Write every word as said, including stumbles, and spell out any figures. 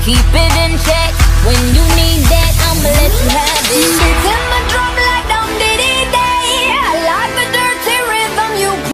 Keep it in check. When you need that, I'ma let you have it.